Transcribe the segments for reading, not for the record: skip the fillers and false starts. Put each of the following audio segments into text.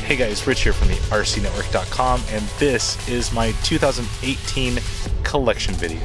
Hey guys, Rich here from the RCNetwork.com, and this is my 2018 collection video.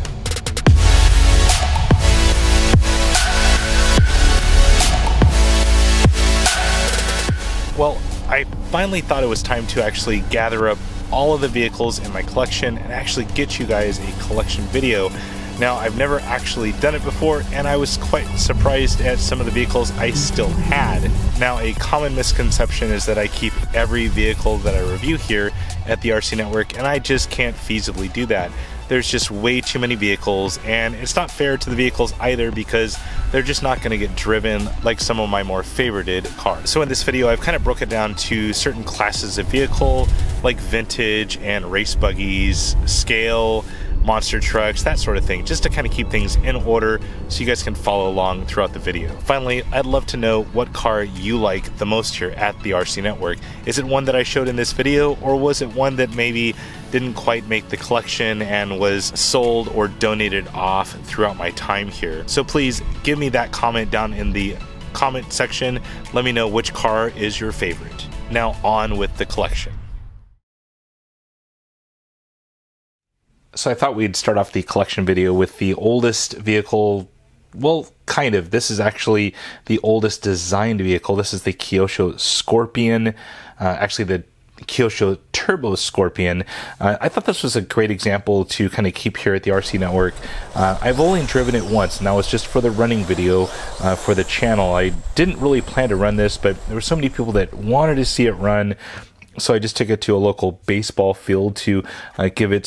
Well, I finally thought it was time to actually gather up all of the vehicles in my collection and actually get you guys a collection video. Now, I've never actually done it before, and I was quite surprised at some of the vehicles I still had. Now, a common misconception is that I keep every vehicle that I review here at the RC Network, and I just can't feasibly do that. There's just way too many vehicles, and it's not fair to the vehicles either because they're just not going to get driven like some of my more favorited cars. So in this video, I've kind of broke it down to certain classes of vehicle, like vintage and race buggies, scale, monster trucks, that sort of thing, just to kind of keep things in order so you guys can follow along throughout the video. Finally, I'd love to know what car you like the most here at the RC Network. Is it one that I showed in this video, or was it one that maybe didn't quite make the collection and was sold or donated off throughout my time here? So please give me that comment down in the comment section. Let me know which car is your favorite. Now on with the collection. So I thought we'd start off the collection video with the oldest vehicle. Well, kind of. This is actually the oldest designed vehicle. This is the Kyosho Scorpion. Actually, the Kyosho Turbo Scorpion. I thought this was a great example to kind of keep here at the RC Network. I've only driven it once, and that was just for the running video for the channel. I didn't really plan to run this, but there were so many people that wanted to see it run. So I just took it to a local baseball field to give it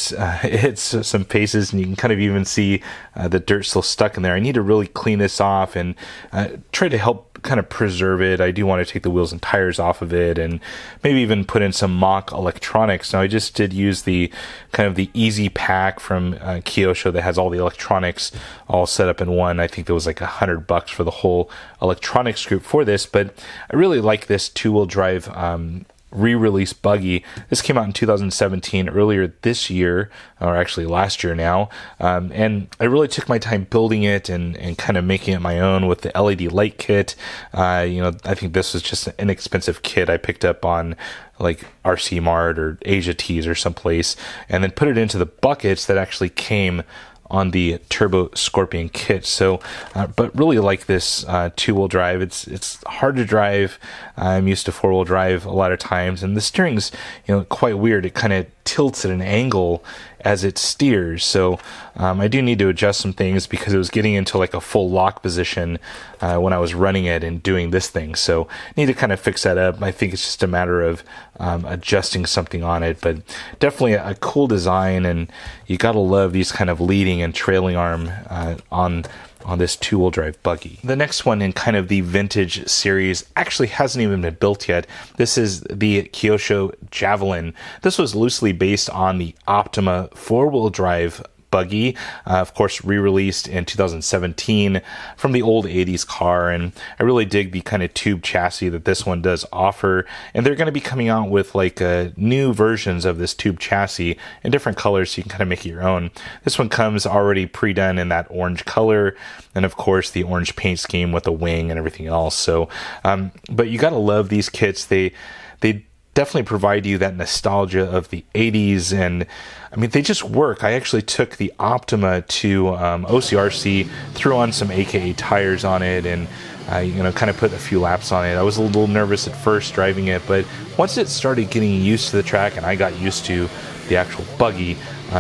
some paces, and you can kind of even see the dirt still stuck in there. I need to really clean this off and try to help kind of preserve it. I do want to take the wheels and tires off of it and maybe even put in some mock electronics. Now I just did use the kind of the easy pack from Kyosho that has all the electronics all set up in one. I think there was like $100 for the whole electronics group for this, but I really like this two-wheel drive re-release buggy. This came out in 2017, earlier this year, or actually last year now, and I really took my time building it and kind of making it my own with the LED light kit. You know, I think this was just an inexpensive kit I picked up on like RC Mart or Asia Tees or someplace, and then put it into the buckets that actually came on the Turbo Scorpion kit. So, but really like this two-wheel drive. It's hard to drive. I'm used to four-wheel drive a lot of times, and the steering's, you know, quite weird. It kind of tilts at an angle as it steers. So I do need to adjust some things because it was getting into like a full lock position when I was running it and doing this thing. So I need to kind of fix that up. I think it's just a matter of adjusting something on it, but definitely a cool design, and you gotta love these kind of leading and trailing arm on this two-wheel drive buggy. The next one in kind of the vintage series actually hasn't even been built yet. This is the Kyosho Javelin. This was loosely based on the Optima four-wheel drive buggy, of course re-released in 2017 from the old 80s car, and I really dig the kind of tube chassis that this one does offer, and they're going to be coming out with like new versions of this tube chassis in different colors so you can kind of make it your own. This one comes already pre-done in that orange color, and of course the orange paint scheme with the wing and everything else. So but you gotta love these kits. They definitely provide you that nostalgia of the 80s, and I mean, they just work. I actually took the Optima to OCRC, threw on some AKA tires on it, and you know, kind of put a few laps on it. I was a little nervous at first driving it, but once it started getting used to the track and I got used to the actual buggy,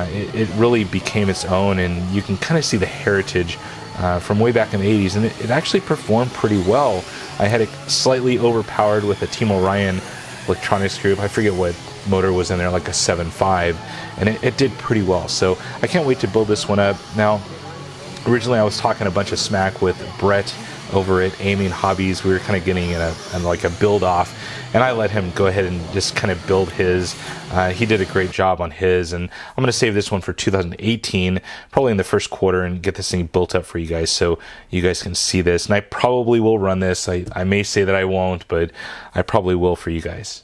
it really became its own, and you can kind of see the heritage from way back in the 80s, and it actually performed pretty well. I had it slightly overpowered with a Team Orion electronics group. I forget what motor was in there, like a 7.5, and it did pretty well. So I can't wait to build this one up. Now, originally I was talking a bunch of smack with Brett over at Aiming Hobbies. We were kind of getting in like a build off, and I let him go ahead and just kind of build his. He did a great job on his, and I'm going to save this one for 2018, probably in the first quarter, and get this thing built up for you guys so you guys can see this. And I probably will run this. I may say that I won't, but I probably will for you guys.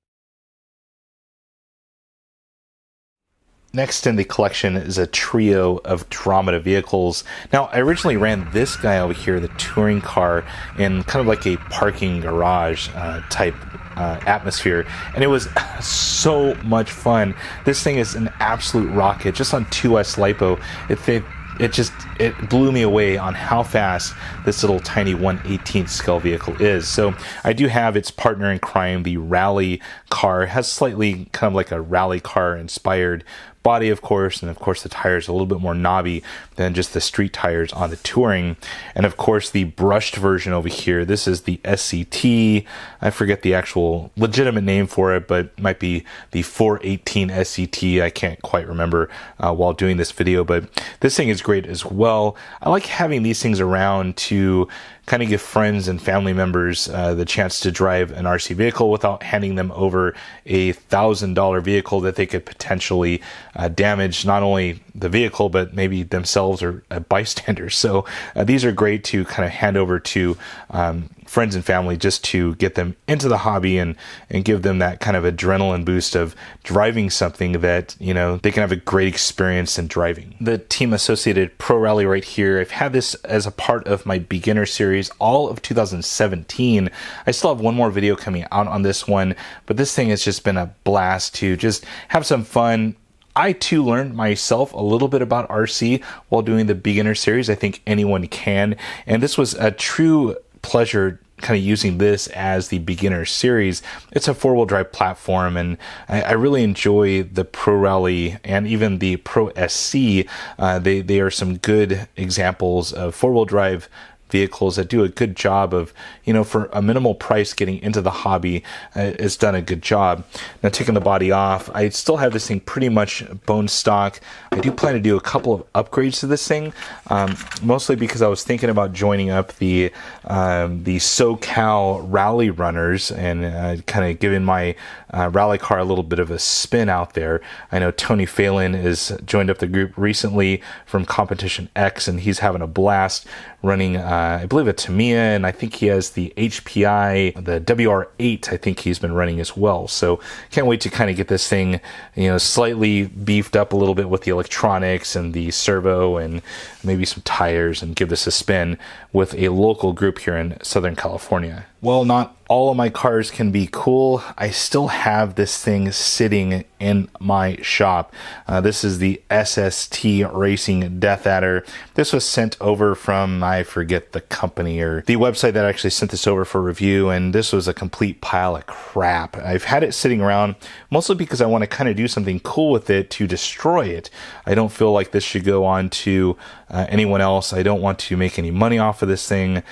Next in the collection is a trio of Dramata vehicles. Now, I originally ran this guy over here, the touring car, in kind of like a parking garage type atmosphere, and it was so much fun. This thing is an absolute rocket. Just on 2S LiPo, it blew me away on how fast this little tiny 1/18th scale vehicle is. So I do have its partner in crime, the rally car. It has slightly kind of like a rally car inspired body, of course, and of course the tires a little bit more knobby than just the street tires on the Touring. And of course the brushed version over here, this is the SCT. I forget the actual legitimate name for it, but it might be the 418 SCT. I can't quite remember while doing this video, but this thing is great as well. I like having these things around to kind of give friends and family members the chance to drive an RC vehicle without handing them over a $1,000 vehicle that they could potentially damage not only the vehicle, but maybe themselves or bystanders. So these are great to kind of hand over to friends and family just to get them into the hobby and give them that kind of adrenaline boost of driving something that, you know, they can have a great experience in driving. The Team Associated Pro Rally right here, I've had this as a part of my beginner series all of 2017. I still have one more video coming out on this one, but this thing has just been a blast to just have some fun. I too learned myself a little bit about RC while doing the beginner series. I think anyone can, and this was a true pleasure kind of using this as the beginner series. It's a four-wheel drive platform, and I really enjoy the Pro Rally and even the Pro SC. They are some good examples of four-wheel drive vehicles that do a good job of, you know, for a minimal price getting into the hobby. It's done a good job. Now, taking the body off, I still have this thing pretty much bone stock. I do plan to do a couple of upgrades to this thing, mostly because I was thinking about joining up the SoCal rally runners and kind of giving my rally car a little bit of a spin out there. I know Tony Phelan has joined up the group recently from Competition X, and he's having a blast running, I believe, a Tamiya, and I think he has the HPI, the WR8, I think he's been running as well. So can't wait to kind of get this thing, you know, slightly beefed up a little bit with the electronics and the servo and maybe some tires, and give this a spin with a local group here in Southern California. Well, not all of my cars can be cool. I still have this thing sitting in my shop. This is the SST Racing Death Adder. This was sent over from, I forget the company or the website that actually sent this over for review, and this was a complete pile of crap. I've had it sitting around mostly because I want to kind of do something cool with it to destroy it. I don't feel like this should go on to anyone else. I don't want to make any money off of this thing.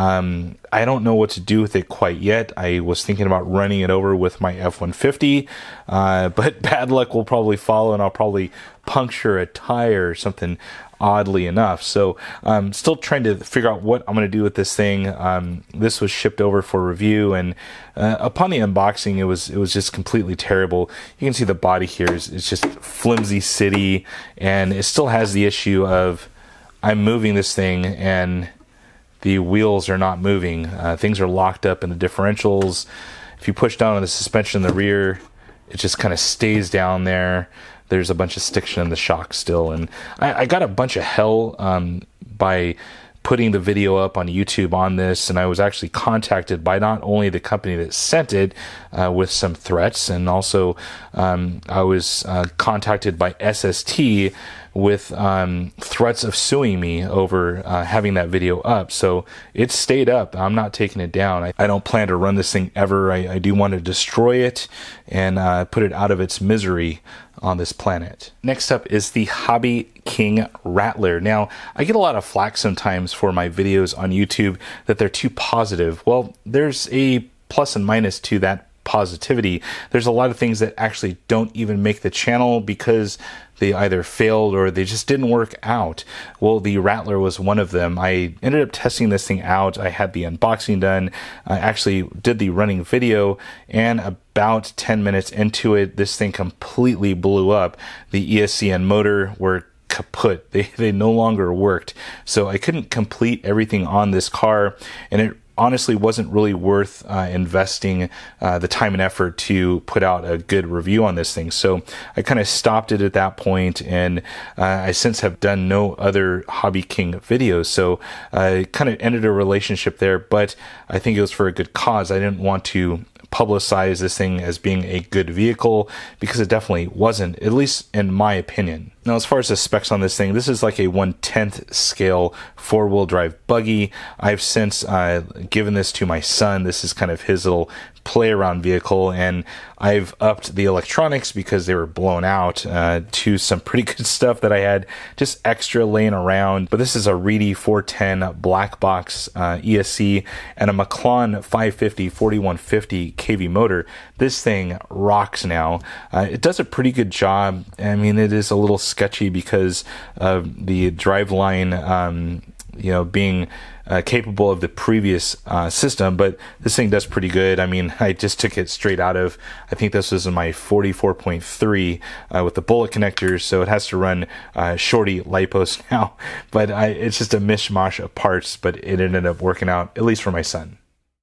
I don't know what to do with it quite yet. I was thinking about running it over with my F-150, but bad luck will probably follow, and I'll probably puncture a tire or something, oddly enough. So I'm still trying to figure out what I'm going to do with this thing. This was shipped over for review, and upon the unboxing, it was just completely terrible. You can see the body here is just flimsy city, and it still has the issue of I'm moving this thing and the wheels are not moving. Things are locked up in the differentials. If you push down on the suspension in the rear, it just kind of stays down there. There's a bunch of stiction in the shock still. And I got a bunch of hell by putting the video up on YouTube on this, and I was actually contacted by not only the company that sent it with some threats, and also I was contacted by SST with threats of suing me over having that video up. So it stayed up. I'm not taking it down. I don't plan to run this thing ever. I do want to destroy it and put it out of its misery on this planet. Next up is the Hobby King Rattler. Now, I get a lot of flack sometimes for my videos on YouTube that they're too positive. Well, there's a plus and minus to that positivity. There's a lot of things that actually don't even make the channel because they either failed or they just didn't work out. Well, the Rattler was one of them. I ended up testing this thing out. I had the unboxing done. I actually did the running video, and about 10 minutes into it, this thing completely blew up. The ESC and motor were kaput. They no longer worked. So I couldn't complete everything on this car, and it honestly wasn't really worth investing the time and effort to put out a good review on this thing. So I kind of stopped it at that point, and I since have done no other Hobby King videos. So I kind of ended a relationship there, but I think it was for a good cause. I didn't want to publicize this thing as being a good vehicle, because it definitely wasn't, at least in my opinion. Now, as far as the specs on this thing, this is like a 1/10 scale 4-wheel drive buggy. I've since given this to my son. This is kind of his little play around vehicle, and I've upped the electronics because they were blown out to some pretty good stuff that I had just extra laying around. But this is a Reedy 410 black box ESC and a Maclon 550 4150 kV motor. This thing rocks now. It does a pretty good job. I mean, it is a little sketchy because of the driveline being capable of the previous system, but this thing does pretty good. I mean, I just took it straight out of, I think this was in my 44.3 with the bullet connectors, so it has to run shorty LiPos now, but it's just a mishmash of parts, but it ended up working out, at least for my son.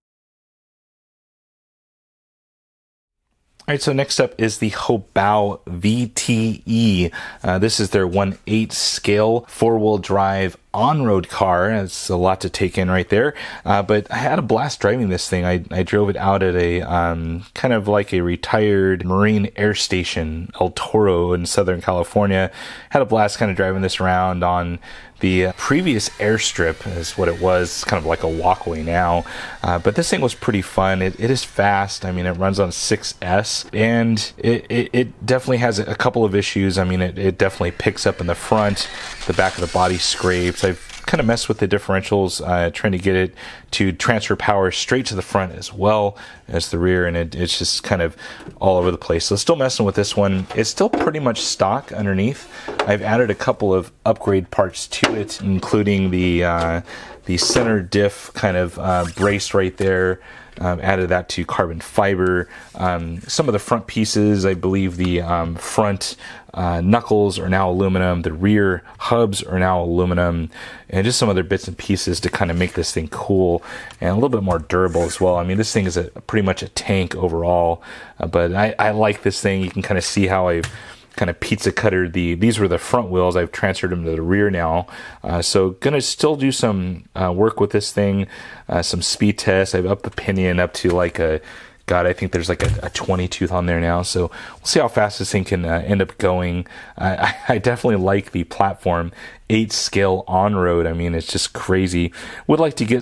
All right, so next up is the Hobao VTE. This is their 1/8 scale 4-wheel drive on-road car. It's a lot to take in right there, but I had a blast driving this thing. I drove it out at a kind of like a retired Marine Air Station, El Toro in Southern California. Had a blast kind of driving this around on the previous airstrip is what it was. It's kind of like a walkway now, but this thing was pretty fun. It is fast. I mean, it runs on 6S, and it definitely has a couple of issues. I mean, it definitely picks up in the front, the back of the body scrapes. I've kind of messed with the differentials, trying to get it to transfer power straight to the front as well as the rear, and it's just kind of all over the place. So still messing with this one. It's still pretty much stock underneath. I've added a couple of upgrade parts to it, including the center diff kind of brace right there. Added that to carbon fiber. Some of the front pieces, I believe the front knuckles are now aluminum. The rear hubs are now aluminum, and just some other bits and pieces to kind of make this thing cool and a little bit more durable as well. I mean, this thing is pretty much a tank overall, but I like this thing. You can kind of see how I've kind of pizza cuttered these were the front wheels. I've transferred them to the rear now. So gonna still do some work with this thing, some speed tests. I've upped the pinion up to like I think there's like a 20 tooth on there now. So we'll see how fast this thing can end up going. I definitely like the platform 8 scale on-road. I mean, it's just crazy. Would like to get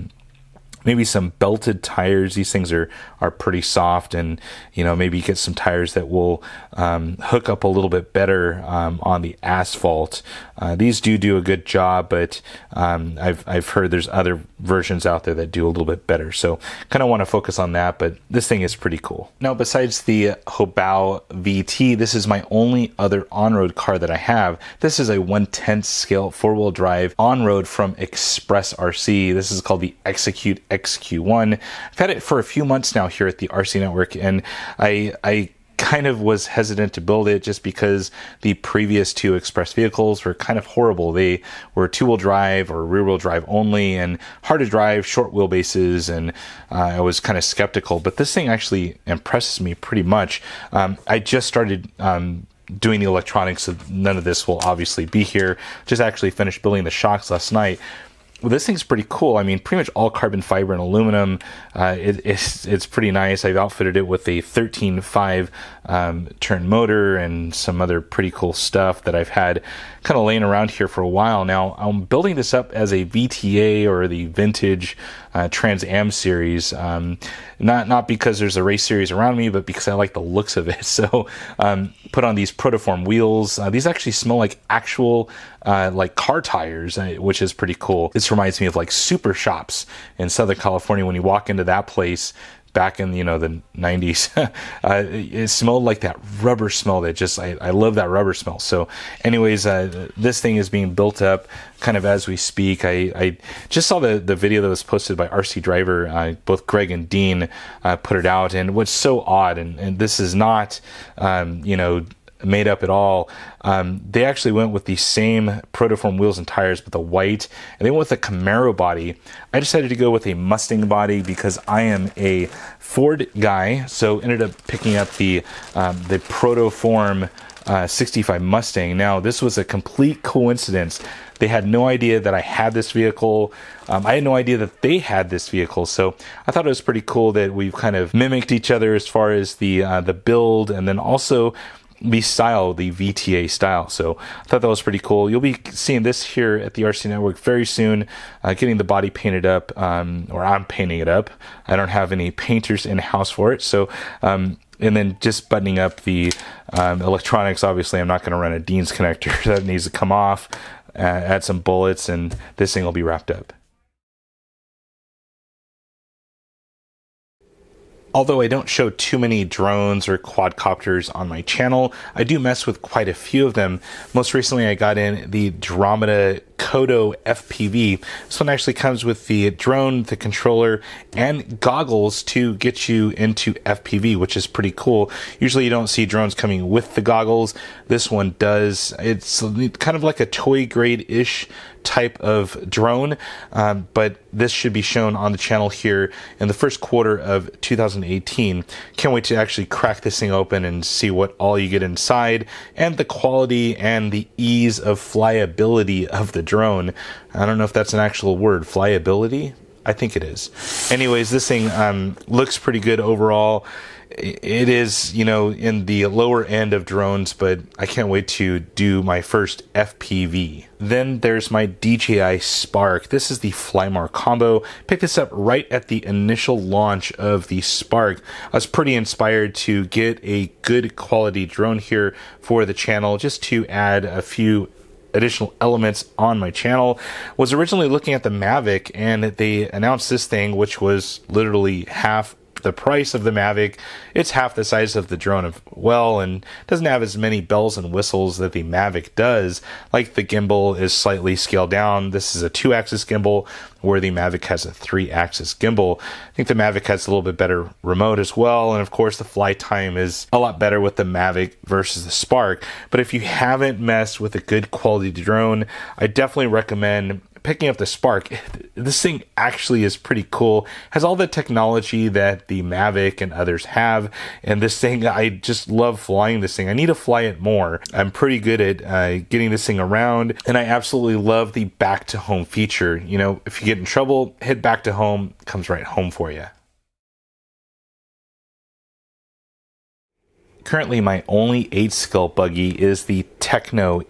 maybe some belted tires. These things are pretty soft, and maybe get some tires that will hook up a little bit better on the asphalt. These do a good job, but I've heard there's other versions out there that do a little bit better, so kind of want to focus on that. But this thing is pretty cool. Now, besides the Hobao VT, this is my only other on-road car that I have. This is a 1/10 scale 4-wheel drive on-road from Express RC. This is called the Execute XQ1. I've had it for a few months now here at the RCNetwork, and I kind of was hesitant to build it just because the previous 2 Express vehicles were kind of horrible. They were 2-wheel drive or rear-wheel drive only, and hard to drive, short wheelbases, and I was kind of skeptical. But this thing actually impresses me pretty much. I just started doing the electronics, so none of this will obviously be here. Just actually finished building the shocks last night. Well, this thing's pretty cool. I mean, pretty much all carbon fiber and aluminum. It's pretty nice. I've outfitted it with a 13.5 turn motor and some other pretty cool stuff that I've had kind of laying around here for a while now. I'm building this up as a VTA, or the vintage Trans Am series. Not because there's a race series around me, but because I like the looks of it. So put on these protoform wheels. These actually smell like actual like car tires, which is pretty cool. This reminds me of like super shops in Southern California. When you walk into that place back in the 90s, it smelled like that rubber smell that just I love that rubber smell. So anyways, this thing is being built up kind of as we speak. I just saw the video that was posted by RC Driver. Both Greg and Dean put it out, and what's so odd, and this is not made up at all. They actually went with the same protoform wheels and tires, but the white, and they went with a Camaro body. I decided to go with a Mustang body because I am a Ford guy, so ended up picking up the protoform 65 Mustang. Now, this was a complete coincidence. They had no idea that I had this vehicle. I had no idea that they had this vehicle. So I thought it was pretty cool that we've kind of mimicked each other as far as the build, and then also the style, the VTA style. So I thought that was pretty cool. You'll be seeing this here at the RC Network very soon, getting the body painted up, or I'm painting it up. I don't have any painters in-house for it. So, and then just buttoning up the electronics. Obviously, I'm not going to run a Dean's connector. That needs to come off, add some bullets, and this thing will be wrapped up. Although I don't show too many drones or quadcopters on my channel, I do mess with quite a few of them. Most recently, I got in the Dromeda Kodo FPV. This one actually comes with the drone, the controller, and goggles to get you into FPV, which is pretty cool. Usually you don't see drones coming with the goggles. This one does. It's kind of like a toy grade-ish type of drone, but this should be shown on the channel here in the first quarter of 2018. Can't wait to actually crack this thing open and see what all you get inside, and the quality and the ease of flyability of the drone. I don't know if that's an actual word, flyability? I think it is. Anyways, this thing looks pretty good overall. It is, you know, in the lower end of drones, but I can't wait to do my first FPV. Then there's my DJI Spark. This is the Flymar combo. Picked this up right at the initial launch of the Spark. I was pretty inspired to get a good quality drone here for the channel, just to add a few additional elements on my channel. Was originally looking at the Mavic, and they announced this thing, which was literally half the price of the Mavic. It's half the size of the drone as well, and doesn't have as many bells and whistles that the Mavic does. Like, the gimbal is slightly scaled down. This is a 2-axis gimbal, where the Mavic has a 3-axis gimbal. I think the Mavic has a little bit better remote as well, and of course the flight time is a lot better with the Mavic versus the Spark. But if you haven't messed with a good quality drone, I definitely recommend picking up the Spark. This thing actually is pretty cool. Has all the technology that the Mavic and others have, and this thing, I just love flying this thing. I need to fly it more. I'm pretty good at getting this thing around, and I absolutely love the back to home feature. You know, if you get in trouble, hit back to home, it comes right home for you. Currently, my only 8-skill buggy is the Techno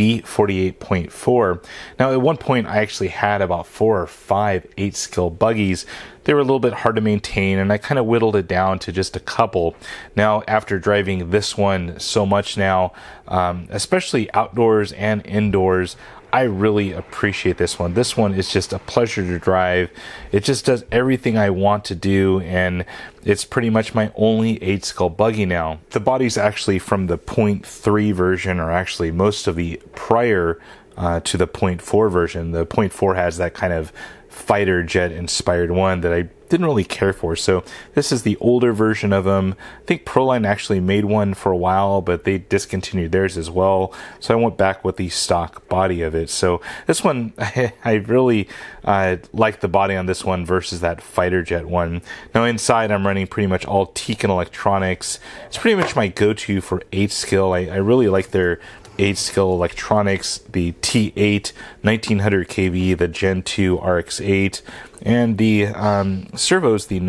EB48.4. Now, at one point, I actually had about 4 or 5 8-skill buggies. They were a little bit hard to maintain, and I kind of whittled it down to just a couple. Now, after driving this one so much now, especially outdoors and indoors, I really appreciate this one. This one is just a pleasure to drive. It just does everything I want to do, and it's pretty much my only 8-skull buggy now. The body's actually from the 0.3 version, or actually most of the prior to the 0.4 version. The 0.4 has that kind of fighter jet inspired one that I didn't really care for. So this is the older version of them. I think Proline actually made one for a while, but they discontinued theirs as well. So I went back with the stock body of it. So this one, I really like the body on this one versus that fighter jet one. Now inside, I'm running pretty much all Tekin electronics. It's pretty much my go-to for 8-skill. I really like their 8-skill electronics, the T8 1900 kV, the Gen 2 RX8, and the servos, the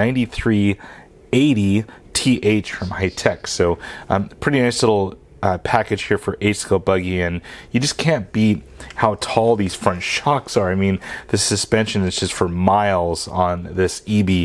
9380 TH from High Tech. So pretty nice little package here for 8-skill buggy, and you just can't beat how tall these front shocks are. I mean, the suspension is just for miles on this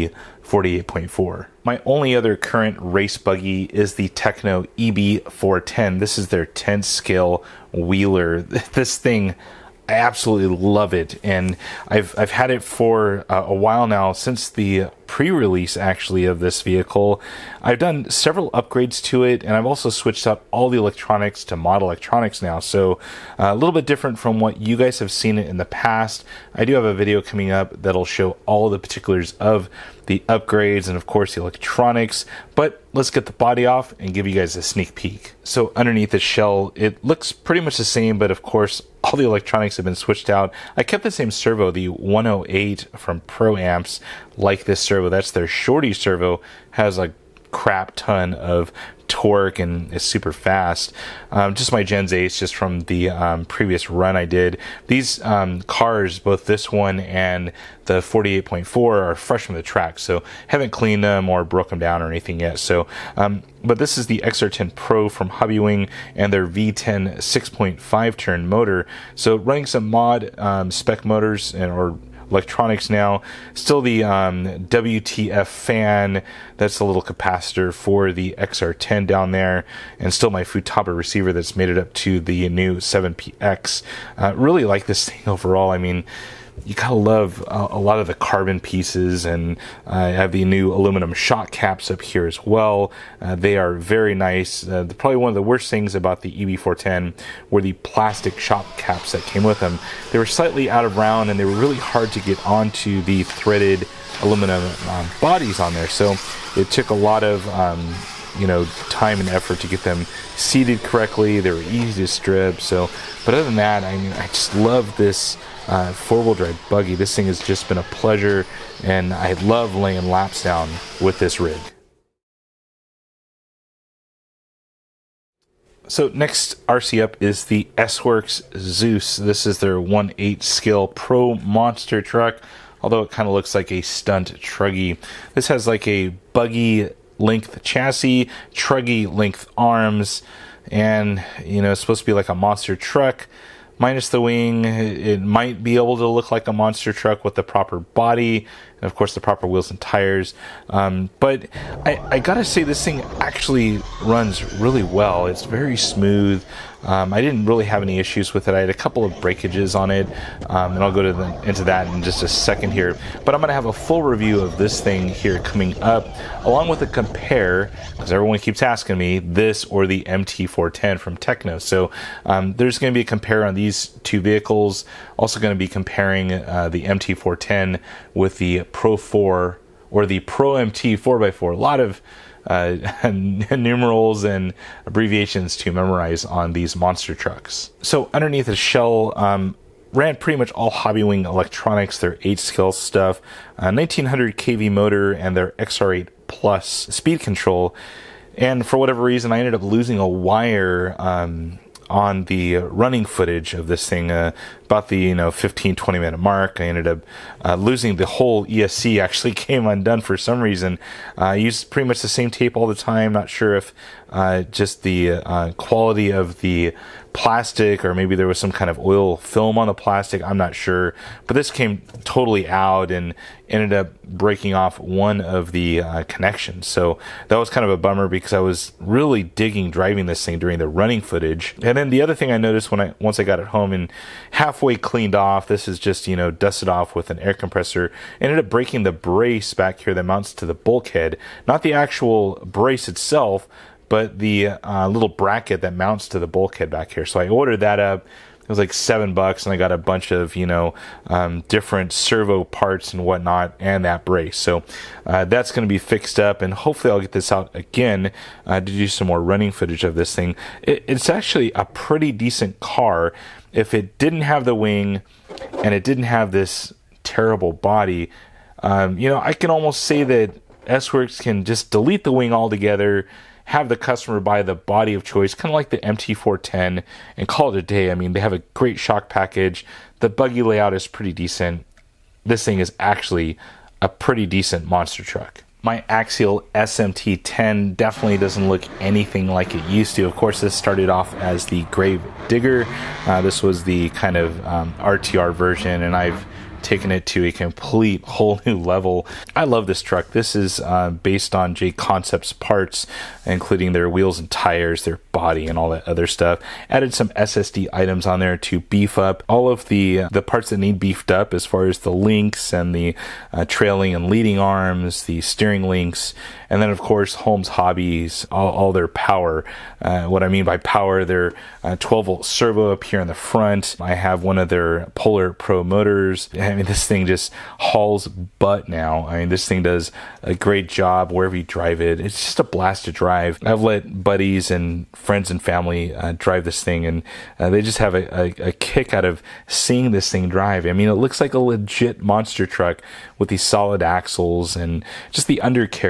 EB48.4. My only other current race buggy is the Techno EB410. This is their 10-scale wheeler. This thing, I absolutely love it, and I've had it for a while now, since the pre-release actually of this vehicle. I've done several upgrades to it, and I've also switched out all the electronics to mod electronics now, so a little bit different from what you guys have seen it in the past. I do have a video coming up that'll show all the particulars of the upgrades and of course the electronics, but let's get the body off and give you guys a sneak peek. So underneath the shell, it looks pretty much the same, but of course all the electronics have been switched out. I kept the same servo, the 108 from Pro Amps, like this servo. That's their shorty servo, has a crap ton of torque and is super fast. Just my Gens 8s, just from the previous run I did. These cars, both this one and the 48.4, are fresh from the track, so haven't cleaned them or broke them down or anything yet. So, but this is the XR10 Pro from Hobbywing and their V10 6.5 turn motor. So running some mod spec motors or electronics now. Still the WTF fan. That's a little capacitor for the XR10 down there, and still my Futaba receiver that's made it up to the new 7PX. Really like this thing overall. I mean, you gotta love a lot of the carbon pieces, and I have the new aluminum shock caps up here as well. They are very nice. Probably one of the worst things about the EB410 were the plastic shock caps that came with them. They were slightly out of round, and they were really hard to get onto the threaded aluminum bodies on there. So it took a lot of time and effort to get them seated correctly. They were easy to strip. So, but other than that, I mean, I just love this four-wheel drive buggy. This thing has just been a pleasure, and I love laying laps down with this rig. So next RC up is the S-Works Zeus. This is their 1/8 scale pro monster truck, although it kind of looks like a stunt truggy. This has like a buggy length chassis, truggy length arms, and it's supposed to be like a monster truck. Minus the wing, it might be able to look like a monster truck with the proper body, and of course the proper wheels and tires. But I gotta say, this thing actually runs really well. It's very smooth. I didn't really have any issues with it. I had a couple of breakages on it, and I'll go into that in just a second here. But I'm going to have a full review of this thing here coming up, along with a compare, because everyone keeps asking me, this or the MT410 from Techno. So there's going to be a compare on these two vehicles. Also going to be comparing the MT410 with the Pro 4 or the Pro MT 4x4. A lot of numerals and abbreviations to memorize on these monster trucks. So underneath the shell, ran pretty much all Hobbywing electronics, their 8-scale stuff, 1900 kV motor, and their XR8 Plus speed control. And for whatever reason, I ended up losing a wire on the running footage of this thing about the 15-20 minute mark. I ended up losing the whole ESC. Actually came undone for some reason. I used pretty much the same tape all the time. Not sure if just the quality of the plastic, or maybe there was some kind of oil film on the plastic, I'm not sure, but this came totally out and ended up breaking off one of the connections. So that was kind of a bummer, because I was really digging driving this thing during the running footage. And then the other thing I noticed once I got it home and halfway cleaned off, this is just dusted off with an air compressor, ended up breaking the brace back here that mounts to the bulkhead. Not the actual brace itself, but the little bracket that mounts to the bulkhead back here. So I ordered that up. It was like $7, and I got a bunch of different servo parts and whatnot, and that brace. So that's going to be fixed up, and hopefully I'll get this out again to do some more running footage of this thing. It's actually a pretty decent car. If it didn't have the wing and it didn't have this terrible body, I can almost say that S-Works can just delete the wing altogether, have the customer buy the body of choice, kind of like the MT410, and call it a day. I mean, they have a great shock package. The buggy layout is pretty decent. This thing is actually a pretty decent monster truck. My Axial SMT10 definitely doesn't look anything like it used to. Of course, this started off as the Grave Digger. This was the kind of RTR version, and I've taken it to a complete whole new level. I love this truck. This is based on J Concepts parts, including their wheels and tires, their body, and all that other stuff. Added some SSD items on there to beef up all of the parts that need beefed up, as far as the links and the trailing and leading arms, the steering links, and then of course Holmes Hobbies, all their power. What I mean by power, their 12-volt servo up here in the front. I have one of their Polar Pro motors. I mean, this thing just hauls butt now. I mean, this thing does a great job wherever you drive it. It's just a blast to drive. I've let buddies and friends and family drive this thing, and they just have a kick out of seeing this thing drive. I mean, it looks like a legit monster truck with these solid axles, and just the undercarriage is what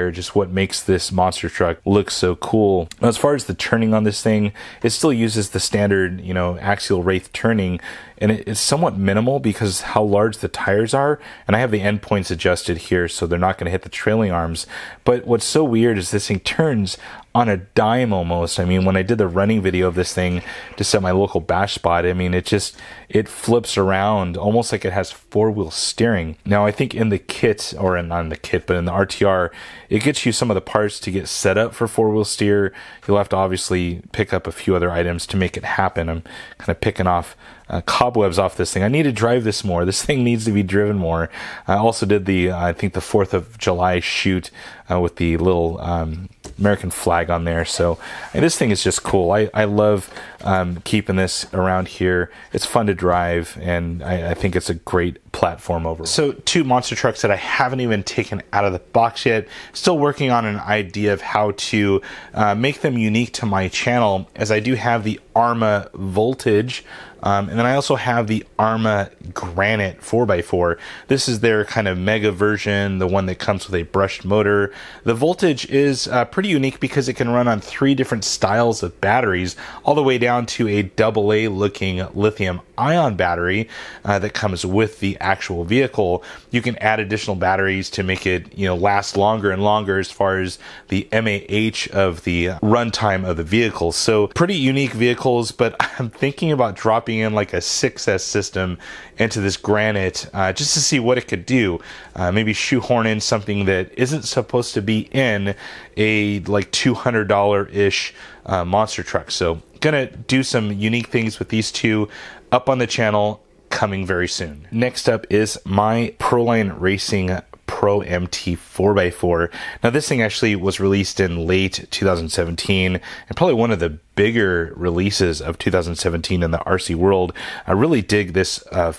what makes this monster truck look so cool. Now, as far as the turning on this thing, it still uses the standard, you know, axial wraith turning, and it's somewhat minimal because how large the tires are, and I have the endpoints adjusted here so they're not going to hit the trailing arms. But what's so weird is this thing turns on a dime almost. I mean, when I did the running video of this thing just at my local bash spot, I mean, it flips around almost like it has four-wheel steering. Now, I think in the kit, or not in the kit, but in the RTR, it gets you some of the parts to get set up for four-wheel steer. You'll have to obviously pick up a few other items to make it happen. I'm kind of picking off cobwebs off this thing. I need to drive this more. This thing needs to be driven more. I also did the, I think the 4th of July shoot with the little American flag on there. So this thing is just cool. I love keeping this around here. It's fun to drive, and I think it's a great platform overall. So 2 monster trucks that I haven't even taken out of the box yet. Still working on an idea of how to make them unique to my channel, as I do have the Arma Voltage, and then I also have the Arma Granite 4x4. This is their kind of mega version, the one that comes with a brushed motor. The Voltage is pretty unique because it can run on 3 different styles of batteries, all the way down to a AA looking lithium ion battery that comes with the actual vehicle. You can add additional batteries to make it, you know, last longer and longer as far as the MAH of the runtime of the vehicle. So pretty unique vehicles, but I'm thinking about dropping in like a 6S system into this Granite just to see what it could do. Maybe shoehorn in something that isn't supposed to be in a like $200-ish monster truck. So gonna do some unique things with these 2 up on the channel, coming very soon. Next up is my Proline Racing Pro MT 4x4. Now, this thing actually was released in late 2017, and probably one of the bigger releases of 2017 in the RC world. I really dig this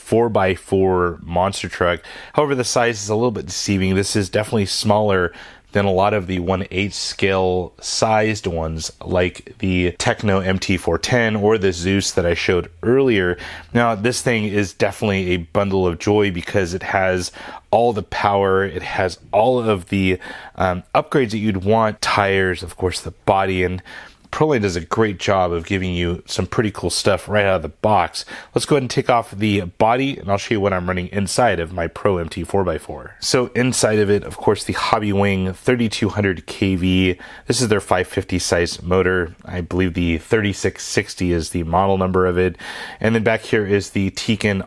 4x4 monster truck. However, the size is a little bit deceiving. This is definitely smaller than a lot of the 1/8 scale sized ones like the Techno MT410 or the Zeus that I showed earlier. Now, this thing is definitely a bundle of joy because it has all the power, it has all of the upgrades that you'd want, tires, of course, the body, and Proline does a great job of giving you some pretty cool stuff right out of the box. Let's go ahead and take off the body, and I'll show you what I'm running inside of my Pro MT 4x4. So inside of it, of course, the Hobby Wing 3200 kV. This is their 550 size motor. I believe the 3660 is the model number of it. And then back here is the Tekin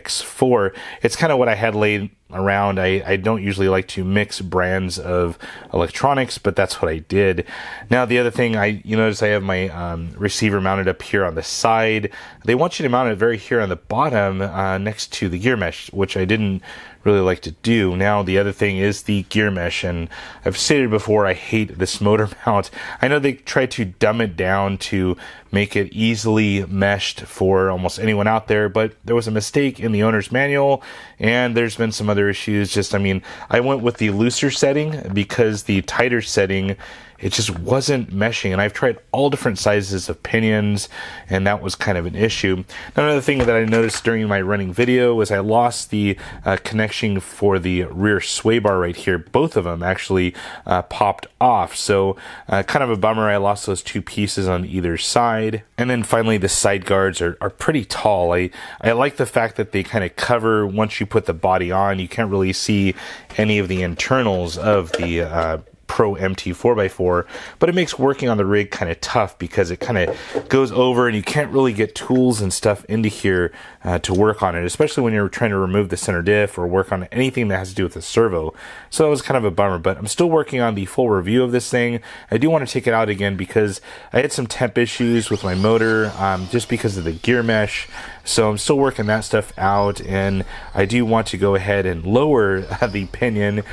RX4. It's kind of what I had laid around. I don't usually like to mix brands of electronics, but that's what I did. Now, the other thing, you notice I have my receiver mounted up here on the side. They want you to mount it very here on the bottom next to the gear mesh, which I didn't really like to do. Now, the other thing is the gear mesh, and I've stated before I hate this motor mount. I know they tried to dumb it down to make it easily meshed for almost anyone out there, but there was a mistake in the owner's manual, and there's been some other issues. Just, I mean, I went with the looser setting because the tighter setting, it just wasn't meshing, and I've tried all different sizes of pinions, and that was kind of an issue. Another thing that I noticed during my running video was I lost the connection for the rear sway bar right here. Both of them actually popped off, so kind of a bummer. I lost those 2 pieces on either side. And then finally, the side guards are pretty tall. I like the fact that they kind of cover once you put the body on. You can't really see any of the internals of the Pro MT 4x4, but it makes working on the rig kind of tough because it kind of goes over and you can't really get tools and stuff into here to work on it, especially when you're trying to remove the center diff or work on anything that has to do with the servo. So that was kind of a bummer, but I'm still working on the full review of this thing. I do want to take it out again because I had some temp issues with my motor just because of the gear mesh. So I'm still working that stuff out, and I do want to go ahead and lower the pinion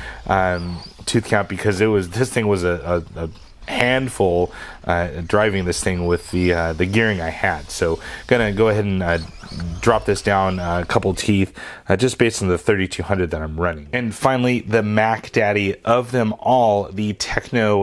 tooth count because this thing was a handful driving this thing with the gearing I had. So gonna go ahead and drop this down a couple teeth just based on the 3200 that I'm running. And finally, the Mac Daddy of them all, the Techno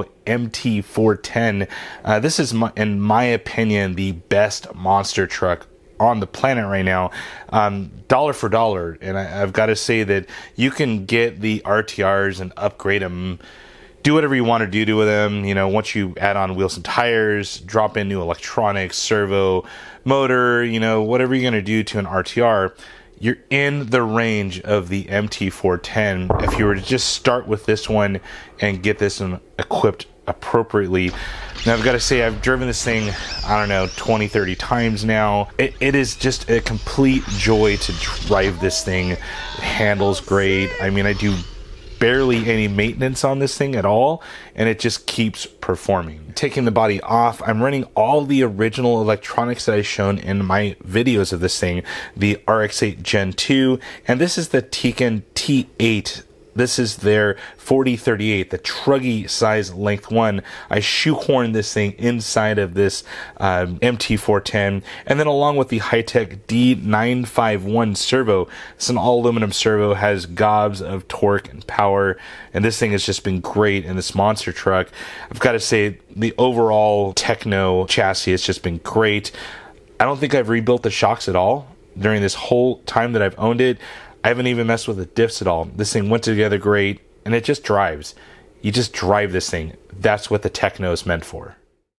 MT410. This is, in my opinion, the best monster truck on the planet right now, dollar for dollar. And I've got to say that you can get the RTRs and upgrade them do whatever you want to do to them. You know, once you add on wheels and tires, drop in new electronics, servo, motor, you know, whatever you're going to do to an RTR, you're in the range of the MT410 if you were to just start with this one and get this one equipped appropriately. Now, I've got to say, I've driven this thing, I don't know, 20, 30 times now. It is just a complete joy to drive this thing. It handles great. I mean, I do barely any maintenance on this thing at all, and it just keeps performing. Taking the body off, I'm running all the original electronics that I've shown in my videos of this thing, the RX-8 Gen 2, and this is the Decals T8. This is their 4038, the truggy size length one. I shoehorned this thing inside of this MT410, and then along with the high-tech D951 servo. It's an all-aluminum servo, has gobs of torque and power, and this thing has just been great in this monster truck. I've got to say, the overall Techno chassis has just been great. I don't think I've rebuilt the shocks at all during this whole time that I've owned it. I haven't even messed with the diffs at all. This thing went together great, and it just drives. You just drive this thing. That's what the Techno is meant for.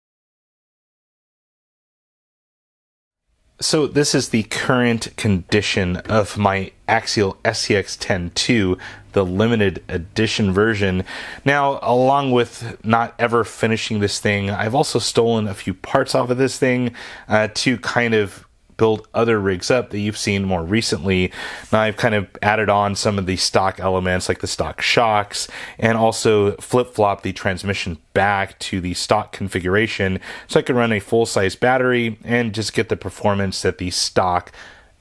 So this is the current condition of my Axial SCX-10-2, the limited edition version. Now, along with not ever finishing this thing, I've also stolen a few parts off of this thing to kind of build other rigs up that you've seen more recently. Now, I've kind of added on some of the stock elements like the stock shocks, and also flip-flop the transmission back to the stock configuration so I can run a full-size battery and just get the performance that the stock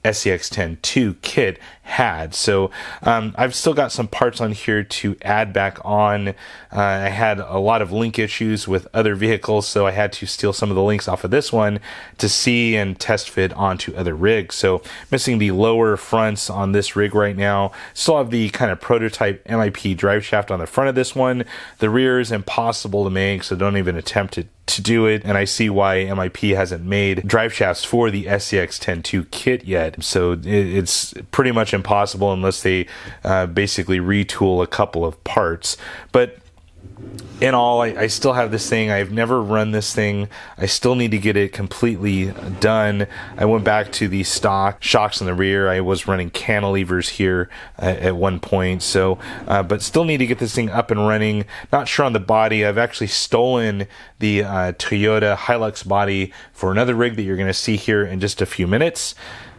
SCX-10-2 kit had. So I've still got some parts on here to add back on. I had a lot of link issues with other vehicles, so I had to steal some of the links off of this one to see and test fit onto other rigs. So missing the lower fronts on this rig right now. Still have the kind of prototype MIP drive shaft on the front of this one. The rear is impossible to make, so don't even attempt it to do it, and I see why MIP hasn't made drive shafts for the SCX-10-2 kit yet. So it's pretty much impossible unless they basically retool a couple of parts. But in all, I still have this thing. I've never run this thing. I still need to get it completely done. I went back to the stock shocks in the rear. I was running cantilevers here at one point, so but still need to get this thing up and running. Not sure on the body. I've actually stolen the Toyota Hilux body for another rig that you're going to see here in just a few minutes.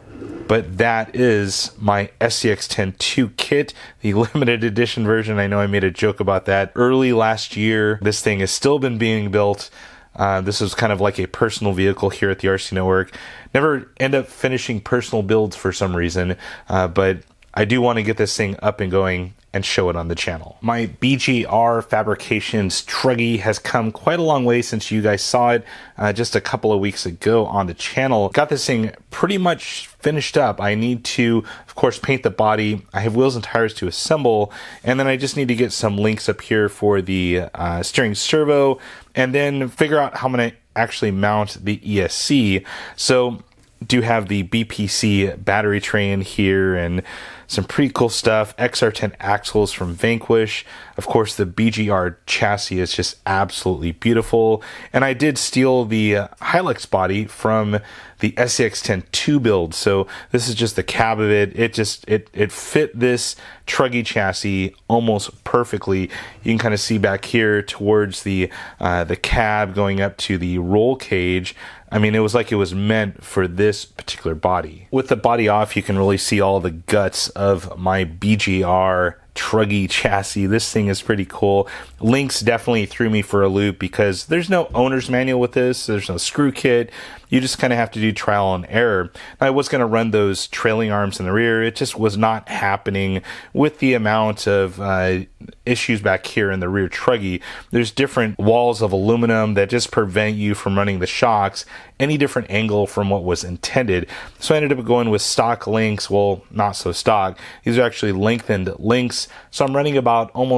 But that is my SCX-10-2 kit, the limited edition version. I know I made a joke about that early last year. This thing has still been being built. This is kind of like a personal vehicle here at the RC Network. Never end up finishing personal builds for some reason, but I do want to get this thing up and going and show it on the channel. My BGR Fabrications Truggy has come quite a long way since you guys saw it just a couple of weeks ago on the channel. Got this thing pretty much finished up. I need to, of course, paint the body. I have wheels and tires to assemble, and then I just need to get some links up here for the steering servo, and then figure out how I'm going to actually mount the ESC. So do have the BPC battery tray in here and some pretty cool stuff. XR10 axles from Vanquish. Of course, the BGR chassis is just absolutely beautiful. And I did steal the Hilux body from the SCX-10-2 build. So this is just the cab of it. It fit this truggy chassis almost perfectly. You can kind of see back here towards the cab going up to the roll cage. I mean, it was like it was meant for this particular body. With the body off, you can really see all the guts of my BGR truggy chassis. This thing is pretty cool. Lynx definitely threw me for a loop because there's no owner's manual with this. There's no screw kit. You just kind of have to do trial and error. I was going to run those trailing arms in the rear. It just was not happening with the amount of issues back here in the rear truggy. There's different walls of aluminum that just prevent you from running the shocks any different angle from what was intended. So I ended up going with stock links. Well, not so stock. These are actually lengthened links. So I'm running about almost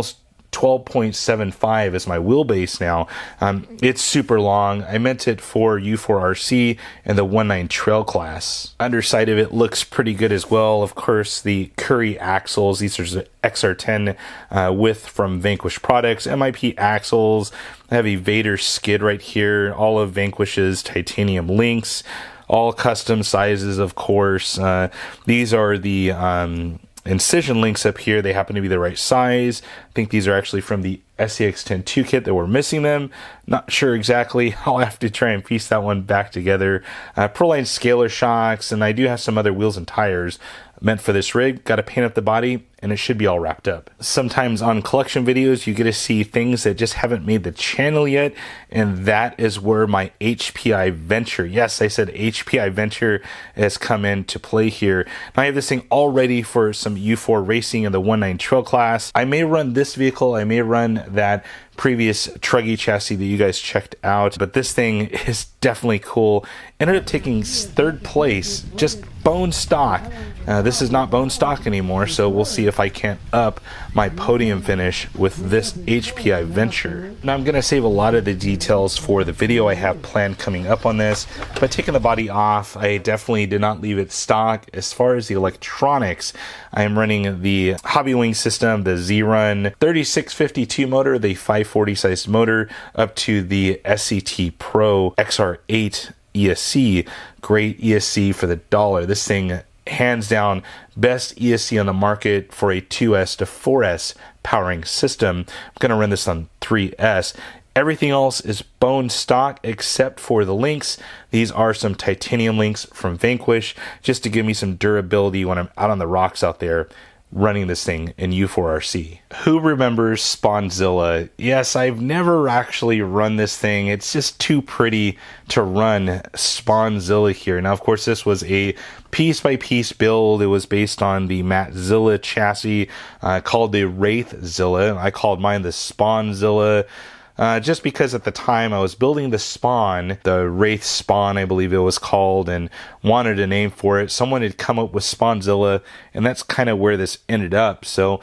12.75 is my wheelbase now. It's super long. I meant it for U4RC and the 19 trail class. Underside of it looks pretty good as well. Of course, the Curry axles. These are XR10 width from Vanquish products. MIP axles. I have a Vader skid right here. All of Vanquish's titanium links. All custom sizes, of course. These are the incision links up here. They happen to be the right size. I think these are actually from the SCX-10 kit that were missing them. Not sure exactly. I'll have to try and piece that one back together. Proline scalar shocks, and I do have some other wheels and tires meant for this rig. Got to paint up the body, and it should be all wrapped up. Sometimes on collection videos, you get to see things that just haven't made the channel yet, and that is where my HPI Venture, yes, I said HPI Venture, has come into play here. Now I have this thing all ready for some U4 racing in the 19 trail class. I may run this vehicle, I may run that previous Truggy chassis that you guys checked out, but this thing is definitely cool. Ended up taking third place, just bone stock. This is not bone stock anymore, so we'll see if I can't up my podium finish with this HPI Venture. Now I'm going to save a lot of the details for the video I have planned coming up on this, but taking the body off, I definitely did not leave it stock. As far as the electronics, I am running the Hobbywing system, the Z-Run 3652 motor, the 540 sized motor, up to the SCT Pro XR8 ESC. Great ESC for the dollar. This thing, hands down, best ESC on the market for a 2S to 4S powering system. I'm going to run this on 3S. Everything else is bone stock except for the links. These are some titanium links from Vanquish, just to give me some durability when I'm out on the rocks out there running this thing in U4RC. Who remembers Spawnzilla? Yes, I've never actually run this thing. It's just too pretty to run Spawnzilla here. Now, of course, this was a piece-by-piece build. It was based on the Mattzilla chassis called the Wraithzilla. I called mine the Spawnzilla. Just because at the time I was building the Spawn, the Wraith Spawn, I believe it was called, and wanted a name for it. Someone had come up with Spawnzilla, and that's kind of where this ended up. So,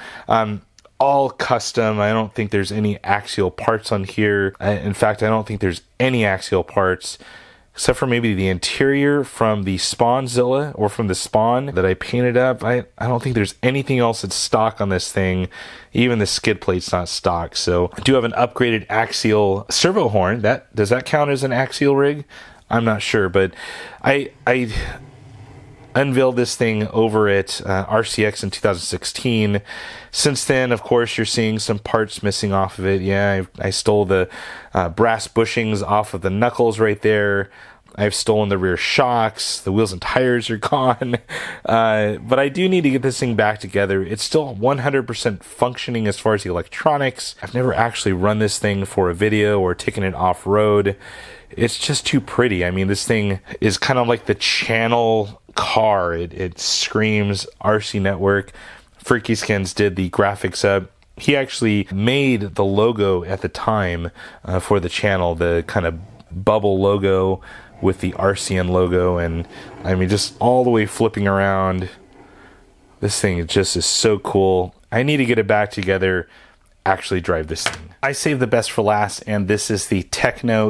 all custom. I don't think there's any axial parts on here. In fact, I don't think there's any axial parts, except for maybe the interior from the Spawnzilla or from the Spawn that I painted up. I don't think there's anything else that's stock on this thing. Even the skid plate's not stock. So I do have an upgraded axial servo horn. Does that count as an axial rig? I'm not sure, but I unveiled this thing over at RCX in 2016. Since then, of course, you're seeing some parts missing off of it. Yeah, I stole the brass bushings off of the knuckles right there. I've stolen the rear shocks. The wheels and tires are gone. But I do need to get this thing back together. It's still 100% functioning as far as the electronics. I've never actually run this thing for a video or taken it off-road. It's just too pretty. I mean, this thing is kind of like the channel car. It screams RCNetwork. Freaky Skins did the graphics up. He actually made the logo at the time for the channel, the kind of bubble logo with the RCN logo, and I mean, just all the way flipping around. This thing just is so cool. I need to get it back together, actually drive this thing. I saved the best for last, and this is the Techno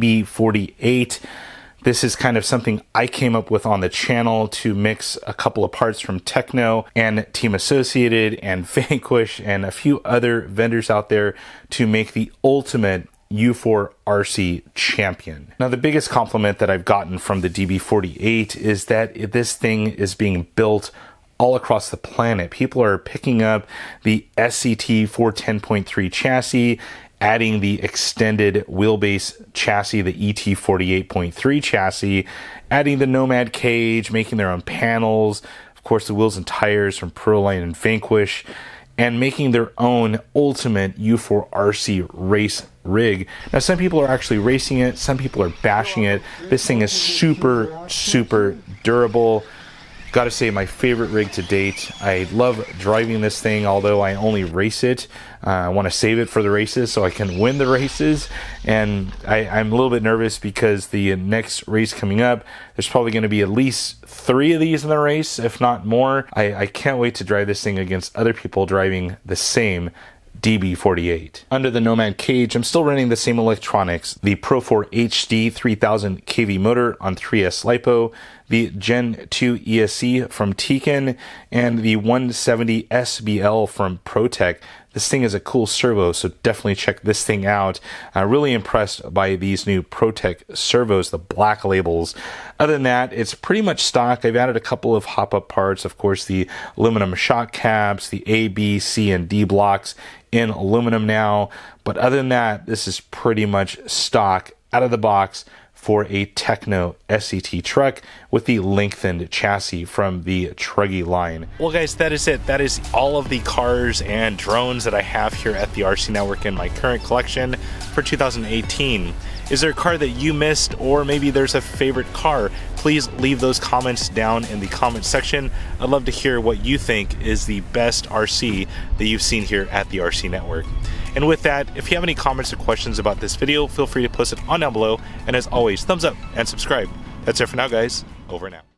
DB48. This is kind of something I came up with on the channel to mix a couple of parts from Techno and Team Associated and Vanquish and a few other vendors out there to make the ultimate U4 RC champion. Now, the biggest compliment that I've gotten from the DB48 is that this thing is being built all across the planet. People are picking up the SCT 410.3 chassis, adding the extended wheelbase chassis, the ET 48.3 chassis, adding the Nomad cage, making their own panels, of course the wheels and tires from Proline and Vanquish, and making their own ultimate U4 RC race rig. Now, some people are actually racing it, some people are bashing it. This thing is super, super durable. Gotta say, my favorite rig to date. I love driving this thing, although I only race it. I want to save it for the races so I can win the races. And I'm a little bit nervous because the next race coming up, there's probably going to be at least 3 of these in the race, if not more. I can't wait to drive this thing against other people driving the same DB48. Under the Nomad cage, I'm still running the same electronics, the Pro 4 HD 3000 kV motor on 3S LiPo, the Gen 2 ESC from Tekin, and the 170 SBL from ProTech. This thing is a cool servo, so definitely check this thing out. Really impressed by these new ProTech servos, the black labels. Other than that, it's pretty much stock. I've added a couple of hop-up parts, of course, the aluminum shock caps, the A, B, C, and D blocks in aluminum now. But other than that, this is pretty much stock out of the box for a Techno SCT truck with the lengthened chassis from the Truggy line. Well guys, that is it. That is all of the cars and drones that I have here at the RC Network in my current collection for 2018. Is there a car that you missed, or maybe there's a favorite car? Please leave those comments down in the comment section. I'd love to hear what you think is the best RC that you've seen here at the RC Network. And with that, if you have any comments or questions about this video, feel free to post it on down below. And as always, thumbs up and subscribe. That's it for now, guys. Over and out.